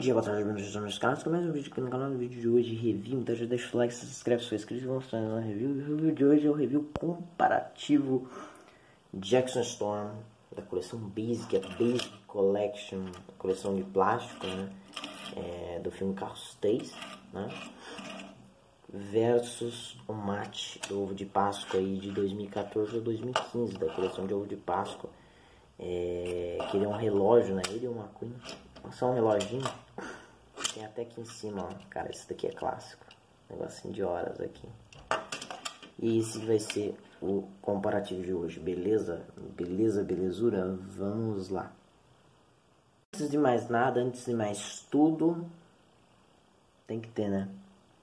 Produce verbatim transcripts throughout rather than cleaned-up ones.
dia, boa tarde, bem-vindos aos meus canais. Começa o vídeo aqui no canal. No vídeo de hoje, review. Então já deixa o like, se inscreve, se for inscrito, vamos fazer uma review. O review de hoje é o review comparativo Jackson Storm da coleção Basic, a Basic Collection, coleção de plástico, né? É, do filme Carros três, né? Versus o mate do ovo de Páscoa aí de dois mil e quatorze ou dois mil e quinze, da coleção de ovo de Páscoa. É, que ele é um relógio, né? Ele é uma Queen. Só um reloginho. Tem até aqui em cima, ó. Cara, esse daqui é clássico. Negocinho de horas aqui. E esse vai ser o comparativo de hoje. Beleza? Beleza, belezura? Vamos lá. Antes de mais nada, antes de mais tudo, tem que ter, né?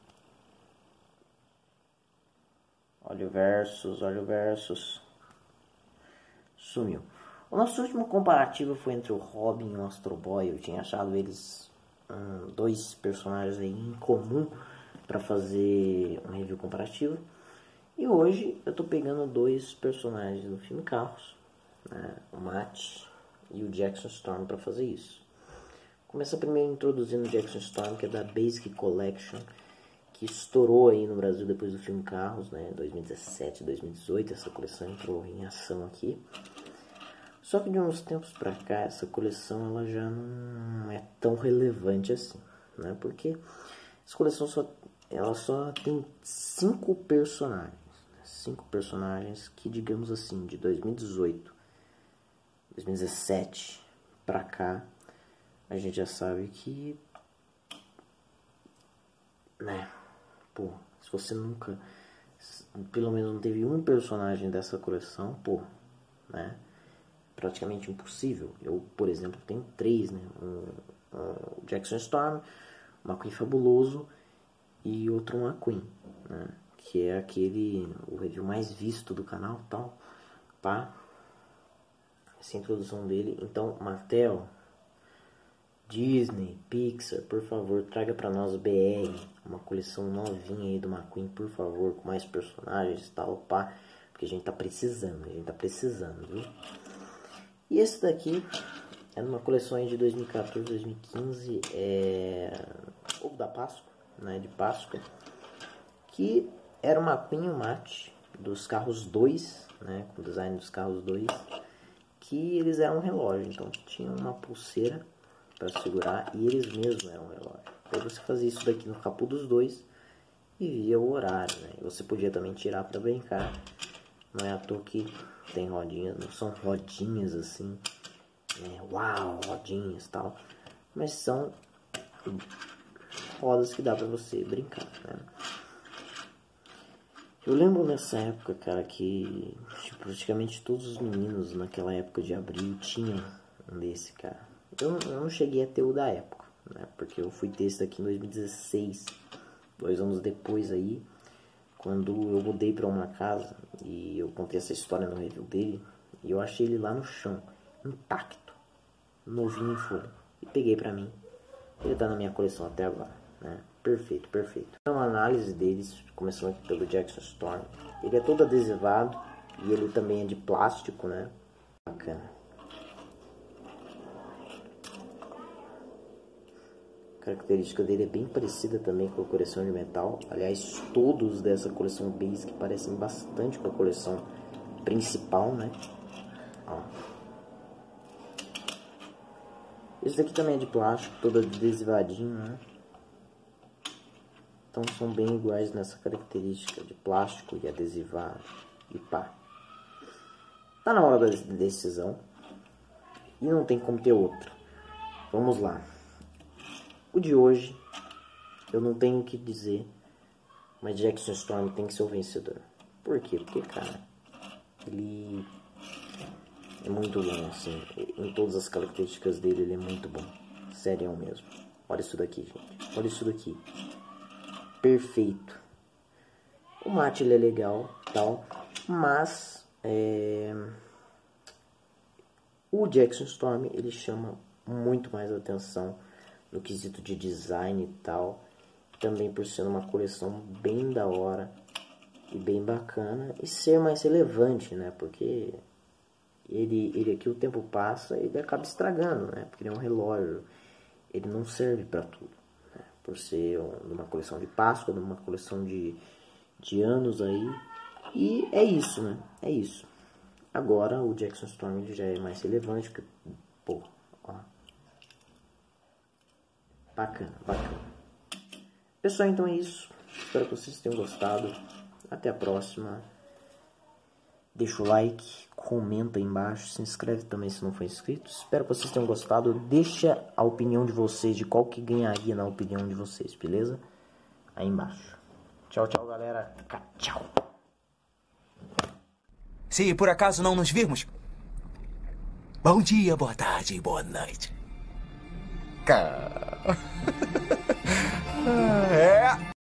Olha o versus, olha o versus. Sumiu. O nosso último comparativo foi entre o Robin e o Astro Boy. Eu tinha achado eles hum, dois personagens aí em comum para fazer um review comparativo. E hoje eu tô pegando dois personagens do filme Carros, né, o Matt e o Jackson Storm, para fazer isso. Começa primeiro introduzindo o Jackson Storm, que é da Basic Collection, que estourou aí no Brasil depois do filme Carros, né, dois mil e dezessete, dois mil e dezoito. Essa coleção entrou em ação aqui. Só que de uns tempos pra cá, essa coleção ela já não é tão relevante assim, né? Porque essa coleção só, ela só tem cinco personagens, né? Cinco personagens que, digamos assim, de dois mil e dezoito, dois mil e dezessete pra cá, a gente já sabe que, né? Pô, se você nunca, pelo menos não teve um personagem dessa coleção, pô, né? Praticamente impossível. Eu, por exemplo, tenho três, né? Um, um Jackson Storm, uma Queen Fabuloso e outro uma Queen, né? Que é aquele, o review mais visto do canal, tal, pá. Essa introdução dele. Então, Mattel, Disney, Pixar, por favor, traga pra nós B R uma coleção novinha aí de uma Queen, por favor, com mais personagens, tal, pá. Porque a gente tá precisando, a gente tá precisando, viu? E esse daqui é numa coleção aí de dois mil e quatorze, dois mil e quinze, é ovo da Páscoa, né, de Páscoa, que era uma Queen Matte dos Carros dois, né, com o design dos Carros dois, que eles eram um relógio, então tinha uma pulseira para segurar e eles mesmos eram um relógio. Aí você fazia isso daqui no capô dos dois e via o horário, né, e você podia também tirar para brincar. Não é à toa que tem rodinhas, não são rodinhas assim, é, uau, rodinhas e tal, mas são rodas que dá pra você brincar, né? Eu lembro nessa época, cara, que tipo, praticamente todos os meninos naquela época de abril tinham um desse, cara. Eu, eu não cheguei a ter o da época, né? Porque eu fui ter esse daqui em dois mil e dezesseis, dois anos depois aí, quando eu mudei para uma casa e eu contei essa história no review dele, e eu achei ele lá no chão, intacto, novinho em folha, e peguei para mim. Ele tá na minha coleção até agora, né? Perfeito, perfeito. Então a análise deles, começando aqui pelo Jackson Storm, ele é todo adesivado e ele também é de plástico, né? Bacana. A característica dele é bem parecida também com a coleção de metal. Aliás, todos dessa coleção Basic parecem bastante com a coleção principal, né? Ó. Esse daqui também é de plástico, todo adesivadinho, né? Então são bem iguais nessa característica de plástico e adesivado e pá. Tá na hora da decisão e não tem como ter outra. Vamos lá. O de hoje, eu não tenho o que dizer, mas Jackson Storm tem que ser o vencedor. Por quê? Porque, cara, ele é muito bom, assim, em todas as características dele, ele é muito bom. Sério mesmo. Olha isso daqui, gente. Olha isso daqui. Perfeito. O mate, ele é legal, tal, mas é... o Jackson Storm, ele chama muito mais atenção no quesito de design e tal, também por ser uma coleção bem da hora e bem bacana, e ser mais relevante, né, porque ele, ele aqui o tempo passa e ele acaba estragando, né, porque ele é um relógio, ele não serve para tudo, né? Por ser uma coleção de Páscoa, uma coleção de, de anos aí. E é isso, né? É isso. Agora o Jackson Storm ele já é mais relevante, porque, pô, ó. Bacana, bacana. Pessoal, então é isso. Espero que vocês tenham gostado. Até a próxima. Deixa o like, comenta aí embaixo, se inscreve também se não for inscrito. Espero que vocês tenham gostado. Deixa a opinião de vocês, de qual que ganharia na opinião de vocês, beleza? Aí embaixo. Tchau, tchau, galera. Tchau. Se por acaso não nos virmos, bom dia, boa tarde e boa noite. Cara... é...